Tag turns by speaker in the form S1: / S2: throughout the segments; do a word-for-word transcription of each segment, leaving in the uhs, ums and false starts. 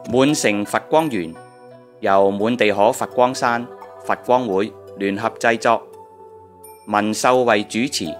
S1: 滿城佛光園由滿地可佛光山佛光會聯合製作，文秀為主持。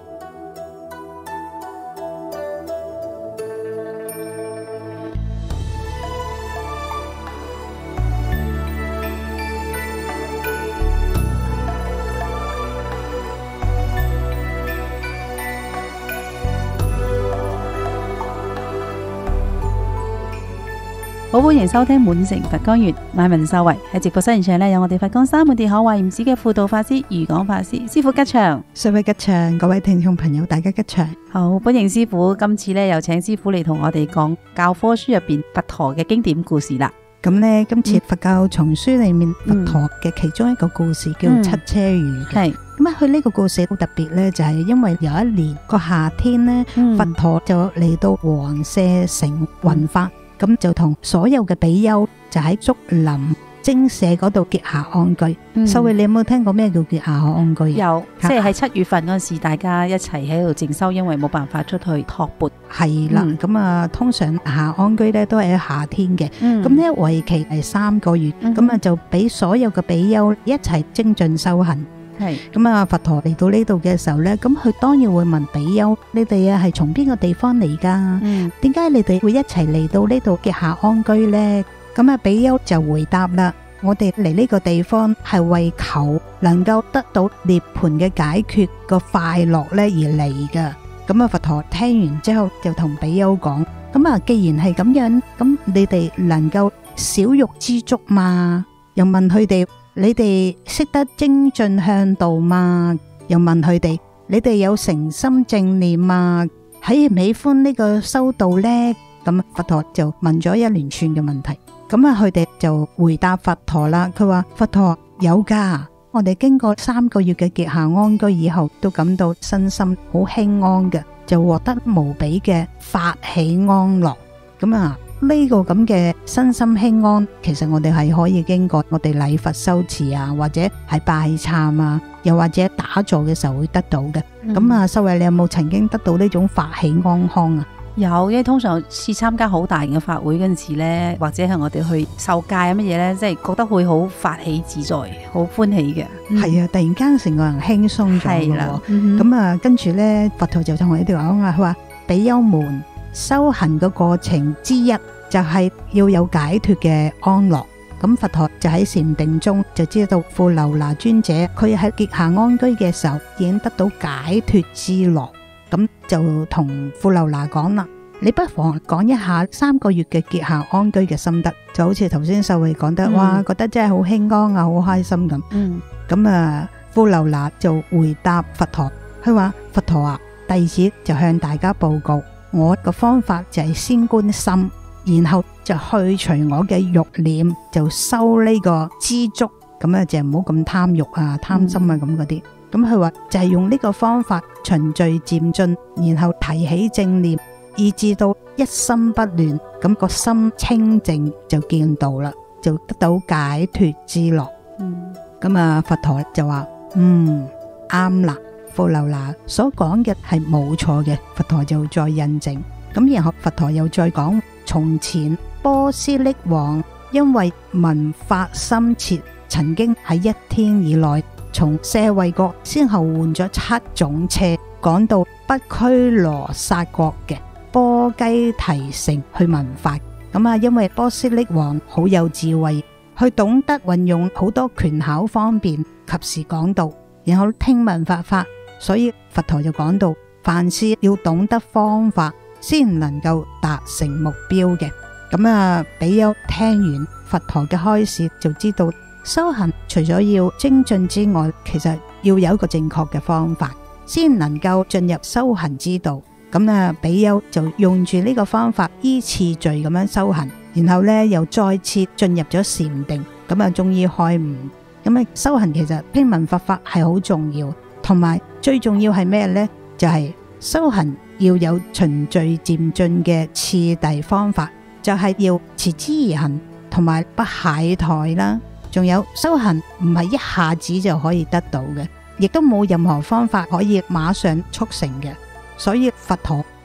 S2: 好，歡迎收聽滿城佛光園，我係文秀慧。喺直播室現場呢，有我哋佛光山滿地可慧唔止嘅輔導法師余廣法師，師父吉祥，
S3: 各位吉祥，各位聽眾朋友大家吉祥。
S2: 好，歡迎師父，今次呢，又請師父嚟同我哋講教科書入邊佛陀嘅經典故事啦。
S3: 咁呢，今次佛教叢書裏面、嗯、佛陀嘅其中一個故事叫七車魚。係咁啊，佢呢個故事好特別呢，就係、是、因為有一年個夏天呢，嗯、佛陀就嚟到王舍城弘法。咁就同所有嘅比丘就喺竹林精舍嗰度結下安居。秀慧、嗯，你有冇聽過咩叫結下安居？有，
S2: 即係喺七月份嗰時，大家一齊喺度靜修，因為冇辦法出去托缽。
S3: 係啦，咁啊、嗯，通常下安居咧都係喺夏天嘅。咁呢、嗯、為期係三個月，咁啊、嗯、就俾所有嘅比丘一齊精進修行。係咁啊！佛陀嚟到呢度嘅時候呢，咁佢當然會問比丘：你哋啊係從邊個地方嚟噶？嗯，點解你哋會一齊嚟到呢度結下安居呢？咁啊，比丘就回答啦：我哋嚟呢個地方係為求能夠得到涅槃嘅解決個快樂呢而嚟噶。咁啊，佛陀聽完之後就同比丘講：咁啊，既然係咁樣，咁你哋能夠少欲知足嘛？又問佢哋。你哋識得精進向道嘛？又問佢哋：你哋有誠心正念嘛？喜唔喜歡呢個修道呢？咁佛陀就問咗一連串嘅問題。咁啊，佢哋就回答佛陀啦。佢話：佛陀有噶，我哋經過三個月嘅結下安居以後，都感到身心好輕安嘅，就獲得無比嘅法喜安樂。咁啊。呢個咁嘅身心輕安，其實我哋係可以經過我哋禮佛修持啊，或者係拜懺啊，又或者打坐嘅時候會得到嘅。咁、嗯、啊，秀慧，你有冇曾經得到呢種法喜安康啊？有，因為通常是參加好大型嘅法會嗰陣時咧，或者係我哋去受戒啊乜嘢咧，即係覺得會好法喜自在，好歡喜嘅。係、嗯、啊，突然間成個人輕鬆咗。係啦，咁、嗯、啊，跟住咧，佛陀就同我哋講啊，佢話比丘們。修行嘅過程之一就係要有解脫嘅安樂。咁佛陀就喺禪定中就知道富樓那尊者佢喺結下安居嘅時候已經得到解脫之樂。咁就同富樓那講啦，你不妨講一下三個月嘅結下安居嘅心得，就好似頭先秀慧講得、嗯、哇，覺得真係好輕安啊，好開心咁。咁、嗯、啊，富樓那就回答佛陀，佢話：佛陀啊，弟子就向大家報告。我個方法就係先觀心，然後就去除我嘅欲念，就修呢個知足，咁啊就唔好咁貪欲啊、貪心啊咁嗰啲。咁佢話就係用呢個方法循序漸進，然後提起正念，以至到一心不亂，咁個心清淨就見到啦，就得到解脫之樂。咁、嗯、啊，佛陀就話：嗯，啱啦。富樓那所講嘅係冇錯嘅，佛陀就再印證。咁然後佛陀又再講，從前波斯匿王因為聞法心切，曾經喺一天以內從舍衛國先後換咗七種車，趕到北拘羅薩國嘅波基提城去聞法。咁啊，因為波斯匿王好有智慧，佢懂得運用好多權巧方便，及時講道，然後聽聞佛法。所以佛陀就講到，凡事要懂得方法，先能夠達成目標嘅。咁啊，比丘聽完佛陀嘅開示，就知道修行除咗要精進之外，其實要有一個正確嘅方法，先能夠進入修行之道。咁啊，比丘就用住呢個方法，依次序咁樣修行，然後呢又再次進入咗禪定，咁啊終於開悟。咁啊，修行其實聽聞佛法係好重要。同埋最重要係咩呢？就係、是、修行要有循序漸進嘅次第方法，就係、是、要持之以恆，同埋不懈怠啦。仲有修行唔係一下子就可以得到嘅，亦都冇任何方法可以馬上速成嘅。所以佛陀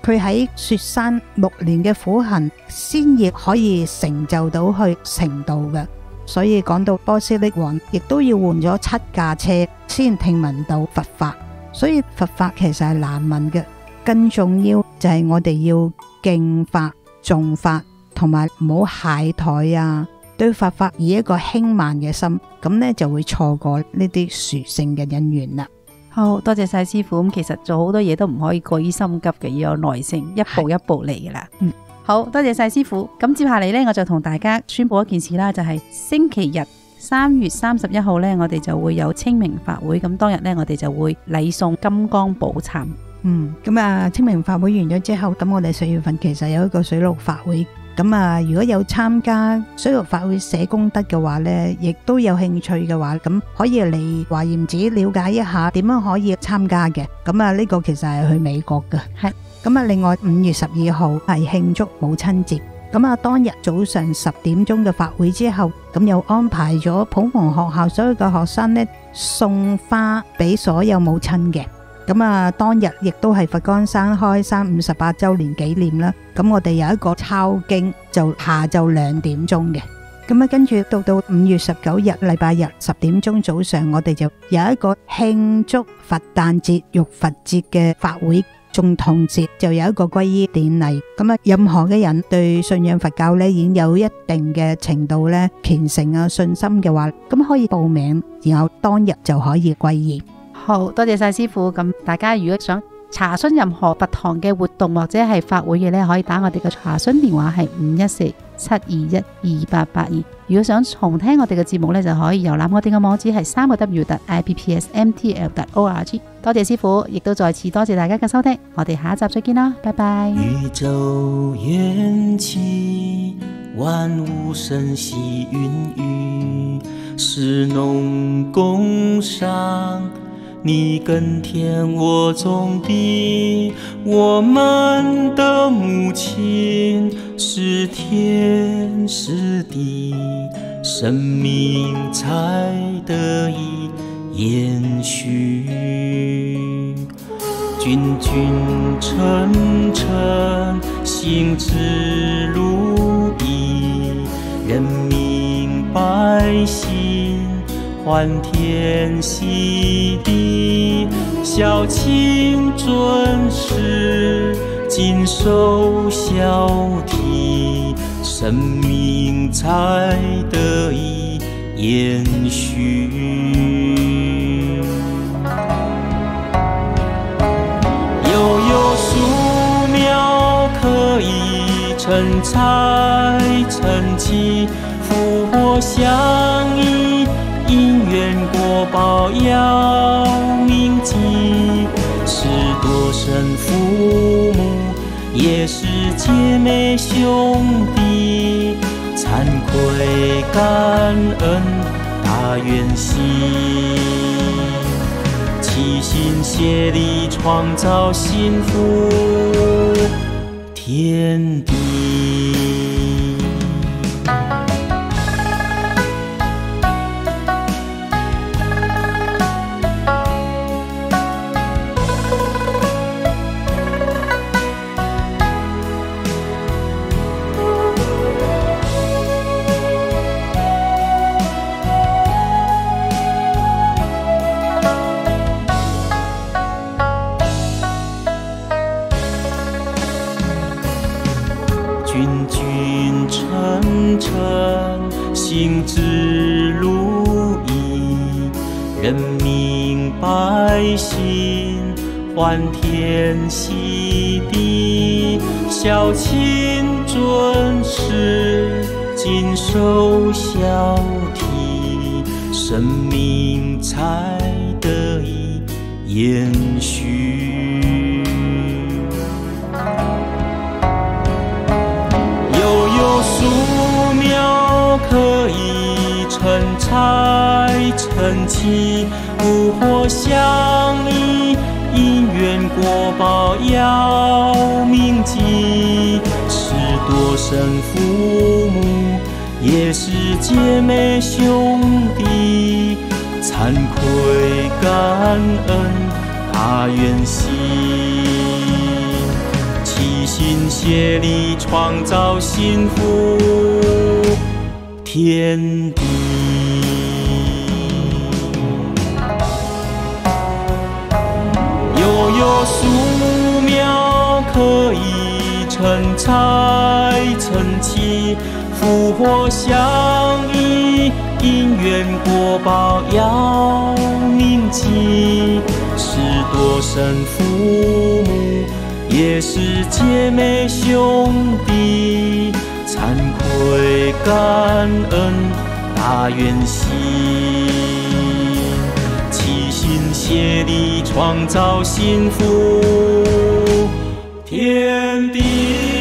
S3: 佢喺雪山六年嘅苦行，先至可以成就到去成道嘅。所以講到波斯匿王，亦都要換咗七架車先聽聞到佛法。所以佛法其實係難聞嘅，更重要就係我哋要敬法、重法，同埋唔好懈怠啊，對佛法以一個輕慢嘅心，咁呢就會錯過呢啲殊勝嘅因緣啦。
S2: 好多謝晒師傅。咁其實做好多嘢都唔可以過於心急嘅，要有耐性，一步一步嚟噶啦。嗯，好多謝晒師傅。咁接下嚟呢，我就同大家宣布一件事啦，就係星期日三月三十一號呢，我哋就會有清明法會。咁當日呢，我哋就會禮送金剛寶懺。
S3: 嗯，咁啊，清明法會完咗之後，咁我哋四月份其實有一個水陸法會。咁啊，如果有參加水陸法會寫功德嘅話呢，亦都有興趣嘅話，咁可以嚟華嚴寺了解一下點樣可以參加嘅。咁啊，呢個其實係去美國嘅。係。咁啊，另外五月十二號係慶祝母親節。咁啊，當日早上十點鐘嘅法會之後，咁又安排咗普門學校所有嘅學生呢送花俾所有母親嘅。咁啊，當日亦都係佛光山開山五十八周年紀念啦。咁我哋有一個抄經，就下晝兩點鐘嘅。咁啊，跟住到到五月十九日禮拜日十點鐘早上，我哋就有一個慶祝佛誕節、浴佛節嘅法會。仲同節就有一個皈依典禮。咁啊，任何嘅人對信仰佛教呢已經有一定嘅程度呢虔誠啊信心嘅話，咁可以報名，然後當日就可以皈依。
S2: 好多謝晒師傅。咁大家如果想查詢任何佛堂嘅活動或者係法會嘅呢，可以打我哋嘅查詢電話係五一四七二一二八八二。如果想重聽我哋嘅節目呢，就可以遊覽我哋嘅網址係三個 w dot i p p s m t l dot org。多謝師傅，亦都再次多謝大家嘅收聽。我哋下一集再見啦，拜拜。
S4: 宇宙緣起，萬物生息孕育，是農工商，你耕田我種地，我們的母親是天是地，生命才得以延續。君君臣臣，行之如意，人民百姓歡天喜地，孝親尊師，謹守孝悌，生命才得以延續。悠悠樹苗可以成材成器，福禍相依，因緣果報要銘記。是多生父母，也是姐妹兄弟，慚愧感恩大願心，齊心協力創造幸福天地。君君臣臣，行之如意，人民百姓歡天喜地，孝親尊師，謹守孝悌，生命才得以延續。樹苗可以成材成器，福禍相依，因緣果報要銘記。是多生父母，也是姐妹兄弟，慚愧感恩大願心，齊心协力创造幸福天地。悠悠树苗可以成材成器，福祸相依，因缘果报要铭记。是多生父母，也是姐妹兄弟，惭愧感恩大愿心，齐心协力创造幸福天地。